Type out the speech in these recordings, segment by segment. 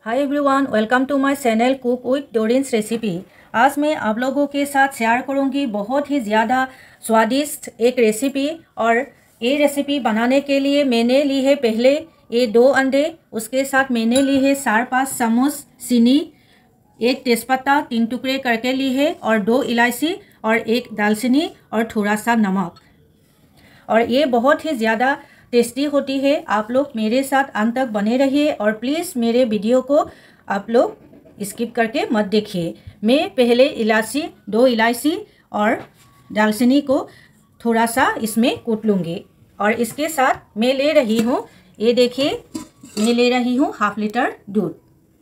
Hi everyone, welcome to my channel cook with Doreen's recipe. आज मैं आप लोगों के साथ शेयर करूंगी बहुत ही ज़्यादा स्वादिष्ट एक रेसिपी। और ये रेसिपी बनाने के लिए मैंने ली है पहले ये 2 अंडे, उसके साथ मैंने ली है 4-5 चम्मच चीनी, 1 तेज़पत्ता 3 टुकड़े करके ली है और 2 इलायची और 1 दालचीनी और थोड़ा सा नमक। और ये बहुत ही ज़्यादा टेस्टी होती है। आप लोग मेरे साथ अंत तक बने रहिए और प्लीज़ मेरे वीडियो को आप लोग स्किप करके मत देखिए। मैं पहले 2 इलायची और दालचीनी को थोड़ा सा इसमें कूट लूँगी। और इसके साथ मैं ले रही हूँ, ये देखिए, मैं ले रही हूँ ½ लीटर दूध।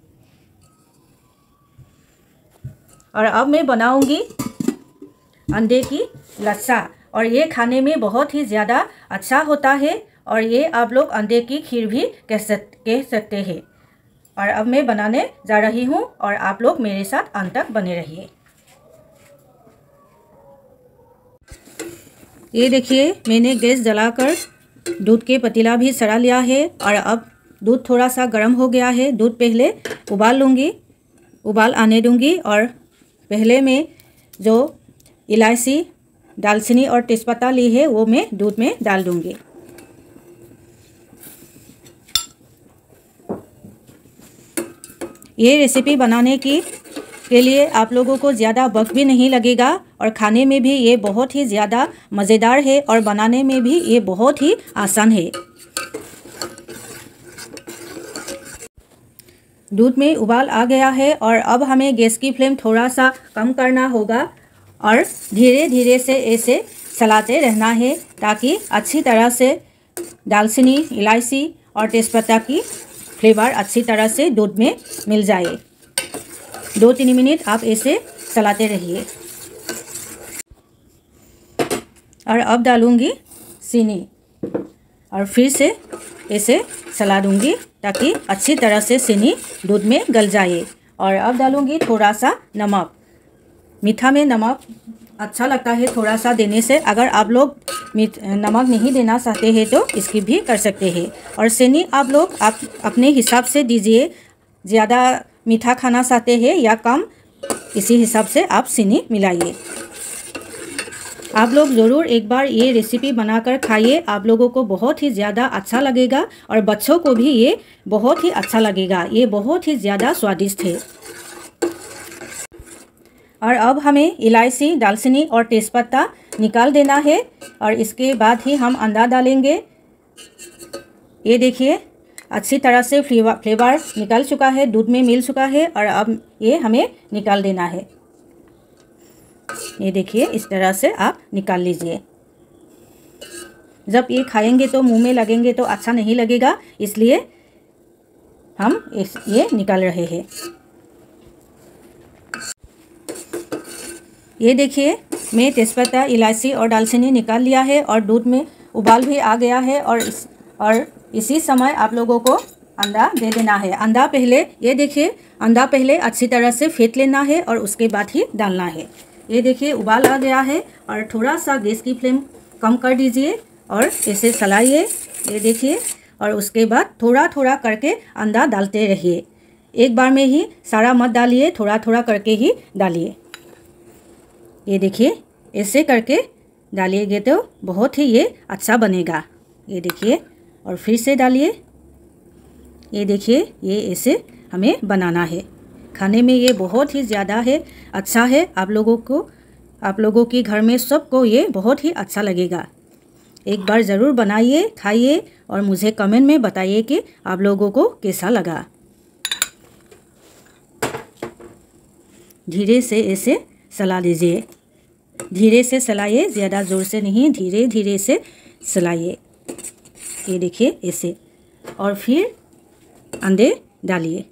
और अब मैं बनाऊँगी अंडे की लच्छा। और ये खाने में बहुत ही ज़्यादा अच्छा होता है और ये आप लोग अंडे की खीर भी कह सकते हैं। और अब मैं बनाने जा रही हूँ और आप लोग मेरे साथ अंत तक बने रहिए। ये देखिए, मैंने गैस जलाकर दूध के पतीला भी सड़ा लिया है। और अब दूध थोड़ा सा गर्म हो गया है। दूध पहले उबाल लूँगी, उबाल आने दूँगी। और पहले मैं जो इलायची, दालचीनी और तेज़पत्ता ली है वो मैं दूध में डाल दूँगी। ये रेसिपी बनाने के लिए आप लोगों को ज़्यादा वक्त भी नहीं लगेगा और खाने में भी ये बहुत ही ज़्यादा मज़ेदार है और बनाने में भी ये बहुत ही आसान है। दूध में उबाल आ गया है और अब हमें गैस की फ्लेम थोड़ा सा कम करना होगा और धीरे धीरे से ऐसे चलाते रहना है ताकि अच्छी तरह से दालचीनी, इलायची और तेज़पत्ता की फ्लेवर अच्छी तरह से दूध में मिल जाए। 2-3 मिनट आप ऐसे चलाते रहिए। और अब डालूँगी चीनी और फिर से ऐसे चला दूँगी ताकि अच्छी तरह से चीनी दूध में गल जाए। और अब डालूँगी थोड़ा सा नमक। मीठा में नमक अच्छा लगता है थोड़ा सा देने से। अगर आप लोग नमक नहीं देना चाहते हैं तो स्किप भी कर सकते हैं। और चीनी आप लोग अपने हिसाब से दीजिए, ज़्यादा मीठा खाना चाहते हैं या कम, इसी हिसाब से आप चीनी मिलाइए। आप लोग ज़रूर एक बार ये रेसिपी बनाकर खाइए, आप लोगों को बहुत ही ज़्यादा अच्छा लगेगा और बच्चों को भी ये बहुत ही अच्छा लगेगा। ये बहुत ही ज़्यादा स्वादिष्ट है। और अब हमें इलायची, दालचीनी और तेज़पत्ता निकाल देना है और इसके बाद ही हम अंडा डालेंगे। ये देखिए, अच्छी तरह से फ्लेवर निकल चुका है, दूध में मिल चुका है। और अब ये हमें निकाल देना है। ये देखिए, इस तरह से आप निकाल लीजिए। जब ये खाएंगे तो मुंह में लगेंगे तो अच्छा नहीं लगेगा, इसलिए हम ये निकाल रहे हैं। ये देखिए, मैं तेज़पत्ता, इलायची और दालचीनी निकाल लिया है और दूध में उबाल भी आ गया है। और इसी समय आप लोगों को अंडा दे देना है। अंडा पहले, ये देखिए, अंडा पहले अच्छी तरह से फेंट लेना है और उसके बाद ही डालना है। ये देखिए, उबाल आ गया है और थोड़ा सा गैस की फ्लेम कम कर दीजिए और ऐसे चलाइए। ये देखिए, और उसके बाद थोड़ा थोड़ा करके अंडा डालते रहिए। एक बार में ही सारा मत डालिए, थोड़ा थोड़ा करके ही डालिए। ये देखिए, ऐसे करके डालिएगा तो बहुत ही ये अच्छा बनेगा। ये देखिए, और फिर से डालिए। ये देखिए, ये ऐसे हमें बनाना है। खाने में ये बहुत ही ज़्यादा है, अच्छा है। आप लोगों के घर में सबको ये बहुत ही अच्छा लगेगा। एक बार ज़रूर बनाइए, खाइए और मुझे कमेंट में बताइए कि आप लोगों को कैसा लगा। धीरे से ऐसे चला दीजिए, धीरे से चलाइए, ज़्यादा ज़ोर से नहीं, धीरे धीरे से चलाइए। ये देखिए, ऐसे। और फिर अंडे डालिए।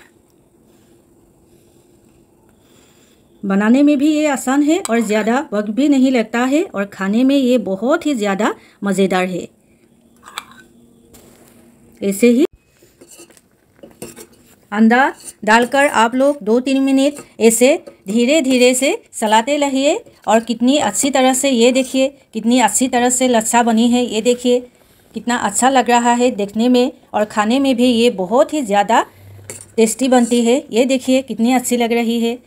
बनाने में भी ये आसान है और ज़्यादा वक्त भी नहीं लगता है और खाने में ये बहुत ही ज़्यादा मज़ेदार है। ऐसे ही अंडा डालकर आप लोग 2-3 मिनट ऐसे धीरे धीरे से चलाते रहिए। और कितनी अच्छी तरह से, ये देखिए, कितनी अच्छी तरह से लच्छा बनी है। ये देखिए, कितना अच्छा लग रहा है देखने में और खाने में भी ये बहुत ही ज़्यादा टेस्टी बनती है। ये देखिए कितनी अच्छी लग रही है।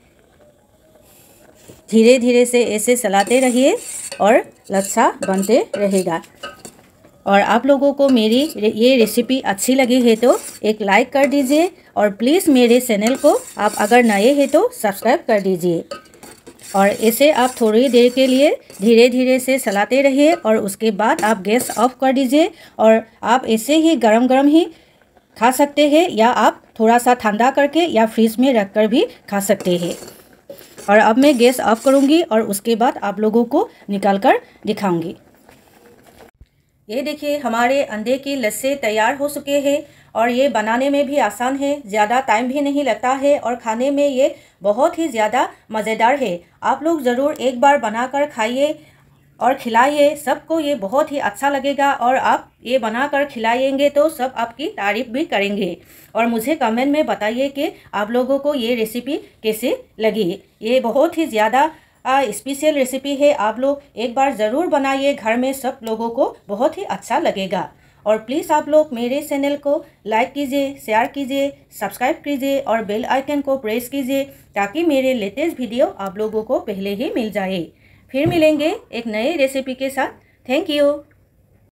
धीरे धीरे से ऐसे चलाते रहिए और लच्छा बनते रहेगा। और आप लोगों को मेरी ये रेसिपी अच्छी लगी है तो एक लाइक कर दीजिए और प्लीज़ मेरे चैनल को आप अगर नए हैं तो सब्सक्राइब कर दीजिए। और ऐसे आप थोड़ी देर के लिए धीरे धीरे से चलाते रहिए और उसके बाद आप गैस ऑफ कर दीजिए। और आप ऐसे ही गरम गरम ही खा सकते हैं या आप थोड़ा सा ठंडा करके या फ्रीज में रख कर भी खा सकते हैं। और अब मैं गैस ऑफ करूँगी और उसके बाद आप लोगों को निकाल कर दिखाऊँगी। ये देखिए हमारे अंडे की लस्सी तैयार हो चुके हैं और ये बनाने में भी आसान है, ज़्यादा टाइम भी नहीं लगता है और खाने में ये बहुत ही ज़्यादा मज़ेदार है। आप लोग ज़रूर एक बार बनाकर खाइए और खिलाइए, सबको ये बहुत ही अच्छा लगेगा। और आप ये बनाकर खिलाएंगे तो सब आपकी तारीफ़ भी करेंगे। और मुझे कमेंट में बताइए कि आप लोगों को ये रेसिपी कैसे लगी। ये बहुत ही ज़्यादा स्पेशल रेसिपी है। आप लोग एक बार ज़रूर बनाइए घर में, सब लोगों को बहुत ही अच्छा लगेगा। और प्लीज़ आप लोग मेरे चैनल को लाइक कीजिए, शेयर कीजिए, सब्सक्राइब कीजिए और बेल आइकन को प्रेस कीजिए ताकि मेरे लेटेस्ट वीडियो आप लोगों को पहले ही मिल जाए। फिर मिलेंगे एक नए रेसिपी के साथ। Thank you.